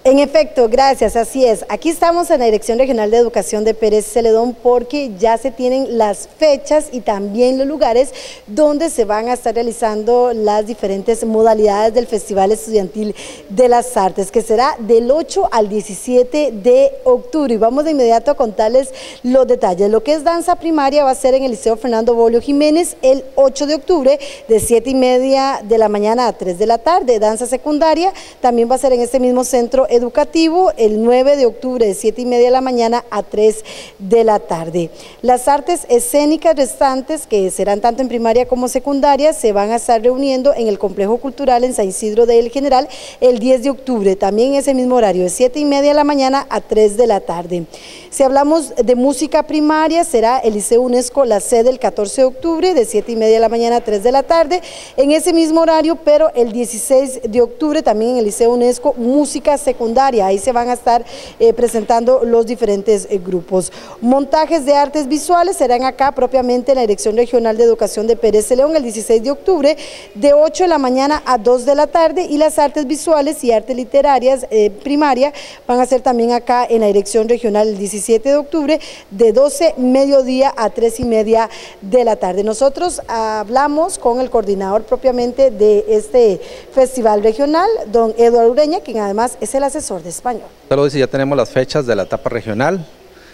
En efecto, gracias, así es. Aquí estamos en la Dirección Regional de Educación de Pérez Celedón porque ya se tienen las fechas y también los lugares donde se van a estar realizando las diferentes modalidades del Festival Estudiantil de las Artes, que será del 8 al 17 de octubre. Y vamos de inmediato a contarles los detalles. Lo que es danza primaria va a ser en el Liceo Fernando Bolio Jiménez el 8 de octubre de 7:30 de la mañana a 3 de la tarde. Danza secundaria también va a ser en este mismo centro educativo el 9 de octubre de 7:30 de la mañana a 3 de la tarde. Las artes escénicas restantes, que serán tanto en primaria como secundaria, se van a estar reuniendo en el Complejo Cultural en San Isidro del General el 10 de octubre, también en ese mismo horario, de 7:30 de la mañana a 3 de la tarde. Si hablamos de música primaria, será el Liceo UNESCO la sede el 14 de octubre, de 7:30 de la mañana a 3 de la tarde, en ese mismo horario, pero el 16 de octubre también en el Liceo UNESCO música secundaria. Ahí se van a estar presentando los diferentes grupos. Montajes de artes visuales serán acá propiamente en la Dirección Regional de Educación de Pérez Celedón el 16 de octubre de 8 de la mañana a 2 de la tarde, y las artes visuales y artes literarias primaria van a ser también acá en la Dirección Regional el 17 de octubre de 12 mediodía a 3:30 de la tarde. Nosotros hablamos con el coordinador propiamente de este festival regional, don Eduardo Ureña, quien además es el asesor de español. Ya tenemos las fechas de la etapa regional.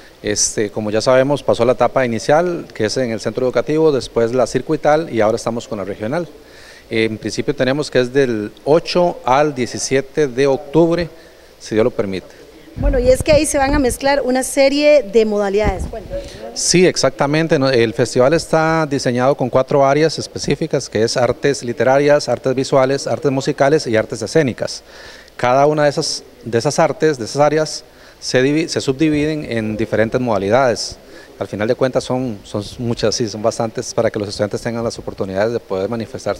Como ya sabemos, pasó la etapa inicial, que es en el centro educativo, después la circuital y ahora estamos con la regional. En principio tenemos que es del 8 al 17 de octubre, si Dios lo permite. Bueno, y es que ahí se van a mezclar una serie de modalidades. Bueno. Sí, exactamente. El festival está diseñado con 4 áreas específicas, que es artes literarias, artes visuales, artes musicales y artes escénicas. Cada una de esas artes, de esas áreas, se subdividen en diferentes modalidades. Al final de cuentas son muchas, sí, son bastantes, para que los estudiantes tengan las oportunidades de poder manifestar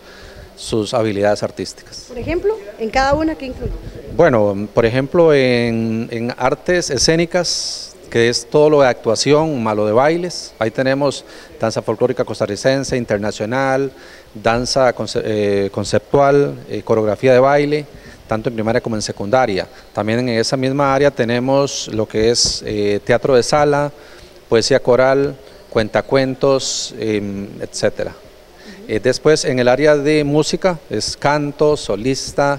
sus habilidades artísticas. Por ejemplo, en cada una, ¿qué incluye? Bueno, por ejemplo, en artes escénicas, que es todo lo de actuación, más lo de bailes, ahí tenemos danza folclórica costarricense, internacional, danza conceptual, coreografía de baile, tanto en primaria como en secundaria. También en esa misma área tenemos lo que es teatro de sala, poesía coral, cuentacuentos, etcétera. Después en el área de música es canto, solista,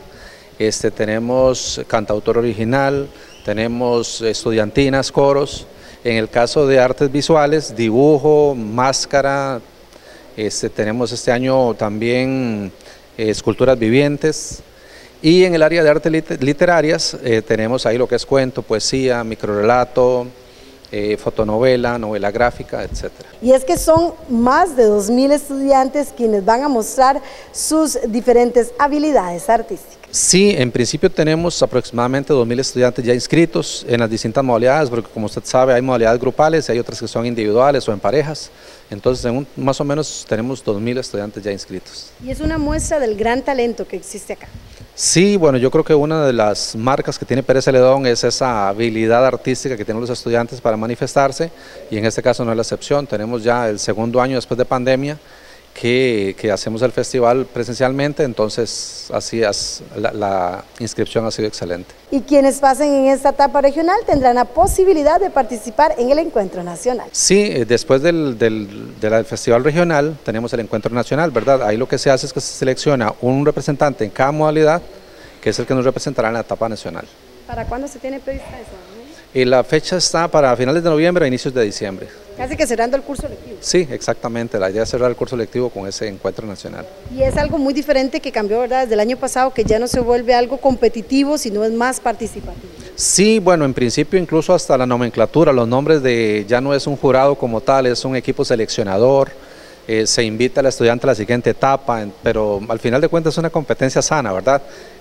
tenemos cantautor original, tenemos estudiantinas, coros. En el caso de artes visuales, dibujo, máscara, tenemos este año también esculturas vivientes. Y en el área de artes literarias tenemos ahí lo que es cuento, poesía, microrrelato, fotonovela, novela gráfica, etcétera. Y es que son más de 2.000 estudiantes quienes van a mostrar sus diferentes habilidades artísticas. Sí, en principio tenemos aproximadamente 2.000 estudiantes ya inscritos en las distintas modalidades, porque como usted sabe hay modalidades grupales y hay otras que son individuales o en parejas. Entonces más o menos tenemos 2.000 estudiantes ya inscritos. Y es una muestra del gran talento que existe acá. Sí, bueno, yo creo que una de las marcas que tiene Pérez Celedón es esa habilidad artística que tienen los estudiantes para manifestarse, y en este caso no es la excepción. Tenemos ya el segundo año después de pandemia que hacemos el festival presencialmente, entonces así es, la inscripción ha sido excelente. Y quienes pasen en esta etapa regional tendrán la posibilidad de participar en el encuentro nacional. Sí, después del festival regional tenemos el encuentro nacional, ¿verdad? Ahí lo que se hace es que se selecciona un representante en cada modalidad, que es el que nos representará en la etapa nacional. ¿Para cuándo se tiene prevista eso? Y la fecha está para finales de noviembre a inicios de diciembre. Casi que cerrando el curso lectivo. Sí, exactamente, la idea es cerrar el curso lectivo con ese encuentro nacional. Y es algo muy diferente que cambió, ¿verdad?, desde el año pasado, que ya no se vuelve algo competitivo, sino es más participativo. Sí, bueno, en principio incluso hasta la nomenclatura, los nombres ya no es un jurado como tal, es un equipo seleccionador. Se invita al estudiante a la siguiente etapa, pero al final de cuentas es una competencia sana, ¿verdad?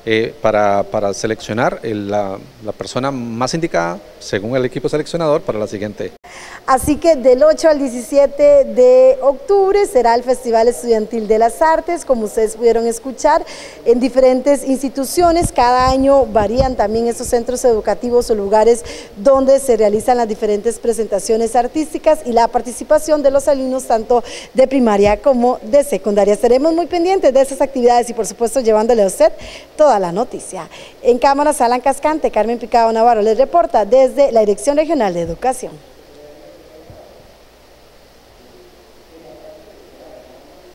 Para seleccionar la persona más indicada, según el equipo seleccionador, para la siguiente. Así que del 8 al 17 de octubre será el Festival Estudiantil de las Artes, como ustedes pudieron escuchar, en diferentes instituciones. Cada año varían también estos centros educativos o lugares donde se realizan las diferentes presentaciones artísticas y la participación de los alumnos tanto de primaria como de secundaria. Estaremos muy pendientes de esas actividades y por supuesto llevándole a usted toda la noticia. En cámaras, Alan Cascante, Carmen Picado Navarro les reporta desde la Dirección Regional de Educación.